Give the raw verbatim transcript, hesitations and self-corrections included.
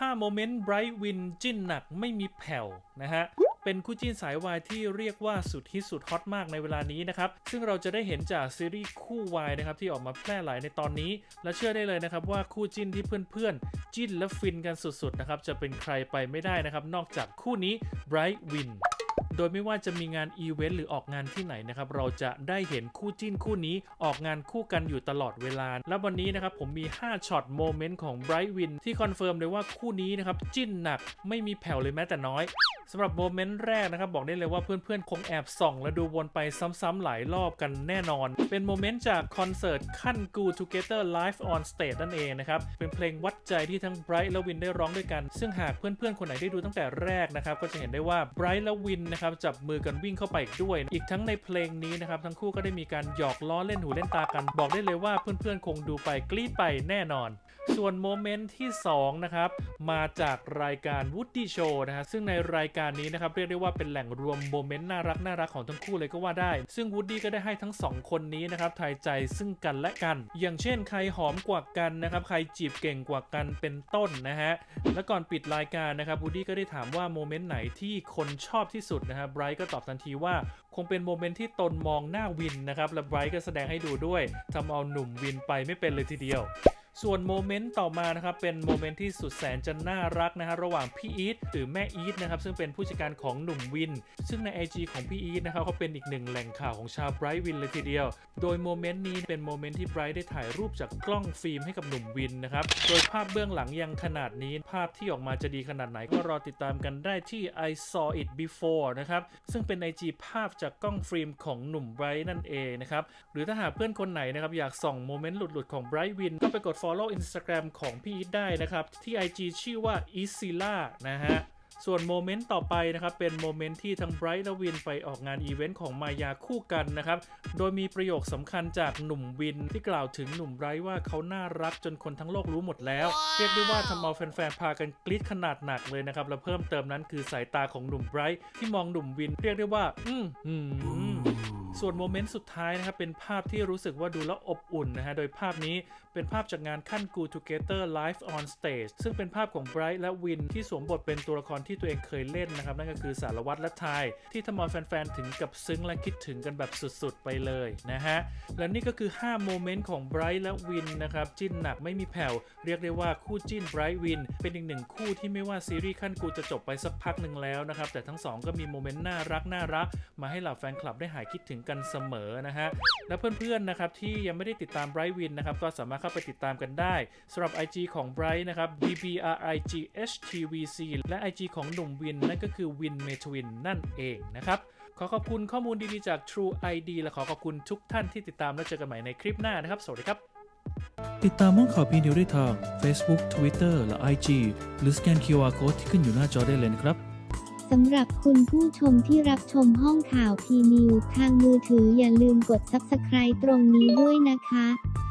โมเมนต์ไบรท์วินจิ้นหนักไม่มีแผ่วนะฮะเป็นคู่จิ้นสายวายที่เรียกว่าสุดฮิตสุดฮอตมากในเวลานี้นะครับซึ่งเราจะได้เห็นจากซีรีส์คู่วายนะครับที่ออกมาแพร่หลายในตอนนี้และเชื่อได้เลยนะครับว่าคู่จิ้นที่เพื่อนๆจิ้นและฟินกันสุดๆนะครับจะเป็นใครไปไม่ได้นะครับนอกจากคู่นี้ไบรท์วินโดยไม่ว่าจะมีงานอีเวนต์หรือออกงานที่ไหนนะครับเราจะได้เห็นคู่จิ้นคู่นี้ออกงานคู่กันอยู่ตลอดเวลาและวันนี้นะครับผมมีห้าช็อตโมเมนต์ของไบรท์วินที่คอนเฟิร์มเลยว่าคู่นี้นะครับจิ้นหนักไม่มีแผ่วเลยแม้แต่น้อยสำหรับโมเมนต์แรกนะครับบอกได้เลยว่าเพื่อนๆคงแอบส่องและดูวนไปซ้ำๆหลายรอบกันแน่นอนเป็นโมเมนต์จากคอนเสิร์ตขั้น Go Together Live on Stage นั่นเองนะครับเป็นเพลงวัดใจที่ทั้งไบรท์และวินได้ร้องด้วยกันซึ่งหากเพื่อนๆคนไหนได้ดูตั้งแต่แรกนะครับก็จะเห็นได้ว่าไบรท์และวินนะครับจับมือกันวิ่งเข้าไปอีกด้วยอีกทั้งในเพลงนี้นะครับทั้งคู่ก็ได้มีการหยอกล้อเล่นหูเล่นตากันบอกได้เลยว่าเพื่อนๆคงดูไปกรี๊ดไปแน่นอนส่วนโมเมนต์ที่สองนะครับมาจากรายการ Woody Show นะฮะซึ่งในรายการนี้นะครับเรียกได้ว่าเป็นแหล่งรวมโมเมนต์น่ารักน่ารักของทั้งคู่เลยก็ว่าได้ซึ่ง Woody ก็ได้ให้ทั้งสองคนนี้นะครับทายใจซึ่งกันและกันอย่างเช่นใครหอมกว่ากันนะครับใครจีบเก่งกว่ากันเป็นต้นนะฮะและก่อนปิดรายการนะครับ Woody ก็ได้ถามว่าโมเมนต์ไหนที่คนชอบที่สุดนะครับไบรท์ก็ตอบทันทีว่าคงเป็นโมเมนต์ที่ตนมองหน้าวินนะครับและไบรท์ก็แสดงให้ดูด้วยทำเอาหนุ่มวินไปไม่เป็นเลยทีเดียวส่วนโมเมนต์ต่อมานะครับเป็นโมเมนต์ที่สุดแสนจะน่ารักนะฮะระหว่างพี่อีทหรือแม่อีทนะครับซึ่งเป็นผู้จัดการของหนุ่มวินซึ่งใน ไอ จี ของพี่อีทนะครับเขาเป็นอีกหนึ่งแหล่งข่าวของชาวไบรท์วินเลยทีเดียวโดยโมเมนต์นี้เป็นโมเมนต์ที่ไบรท์ได้ถ่ายรูปจากกล้องฟิล์มให้กับหนุ่มวินนะครับโดยภาพเบื้องหลังยังขนาดนี้ภาพที่ออกมาจะดีขนาดไหนก็รอติดตามกันได้ที่ I saw it before นะครับซึ่งเป็น ไอ จี ภาพจากกล้องฟิล์มของหนุ่มไบรท์นั่นเองนะครับหรือถ้าหากเพื่อนคนไหนนะครับอยากส่องโมเมนต์หลุดๆของไบรท์วินก็ไปกด follow Instagramของพี่อีทได้นะครับที่ ไอ จี ชื่อว่า Isila นะฮะส่วนโมเมนต์ต่อไปนะครับเป็นโมเมนต์ที่ทั้งไบรท์และวินไปออกงานอีเวนต์ของมายาคู่กันนะครับโดยมีประโยคสำคัญจากหนุ่มวินที่กล่าวถึงหนุ่มไบรท์ว่าเขาน่ารักจนคนทั้งโลกรู้หมดแล้ว wow. เรียกได้ว่าทำเอาแฟนๆพากันกรี๊ดขนาดหนักเลยนะครับและเพิ่มเติมนั้นคือสายตาของหนุ่มไบรท์ที่มองหนุ่มวินเรียกได้ว่าอืมอืมส่วนโมเมนต์สุดท้ายนะครับเป็นภาพที่รู้สึกว่าดูแล้วอบอุ่นนะฮะโดยภาพนี้เป็นภาพจากงานขั้น Go Together Live on Stage ซึ่งเป็นภาพของไบรท์และวินที่สวมบทเป็นตัวละครที่ตัวเองเคยเล่นนะครับนั่นก็คือสารวัตรและทายที่ทำเอาแฟนๆถึงกับซึ้งและคิดถึงกันแบบสุดๆไปเลยนะฮะและนี่ก็คือห้าโมเมนต์ของไบรท์และวินนะครับจิ้นหนักไม่มีแผ่วเรียกได้ว่าคู่จิ้นไบรท์วินเป็นอีกหนึ่งคู่ที่ไม่ว่าซีรีส์ขั้นกูจะจบไปสักพักหนึ่งแล้วนะครับแต่ทั้งสองก็มีโมเมนต์น่ารักน่ารักมาให้เหล่าแฟนคลับได้หายคิดถึงกันเสมอนะฮะและเพื่อนๆนะครับที่ยังไม่ได้ติดตามไบรท์วินนะครับก็สามารถเข้าไปติดตามกันได้สำหรับ ไอ จี ของไบรท์นะครับ บี บี อาร์ ไอ จี เอช ที วี ซี และ ไอ จี ของหนุ่มวินนั่นก็คือวินเมทวินนั่นเองนะครับขอขอบคุณข้อมูลดีๆจาก True ไอ ดี และขอขอบคุณทุกท่านที่ติดตามแล้วเจอกันใหม่ในคลิปหน้านะครับสวัสดีครับติดตามห้องข่าวพีนิวได้ทาง Facebook Twitter และ ไอ จี หรือสแกน คิว อาร์ Code ที่ขึ้นอยู่หน้าจอได้เลยนะครับสำหรับคุณผู้ชมที่รับชมห้องข่าวพีนิวทางมือถืออย่าลืมกด ซับสไครบ์ ตรงนี้ด้วยนะคะ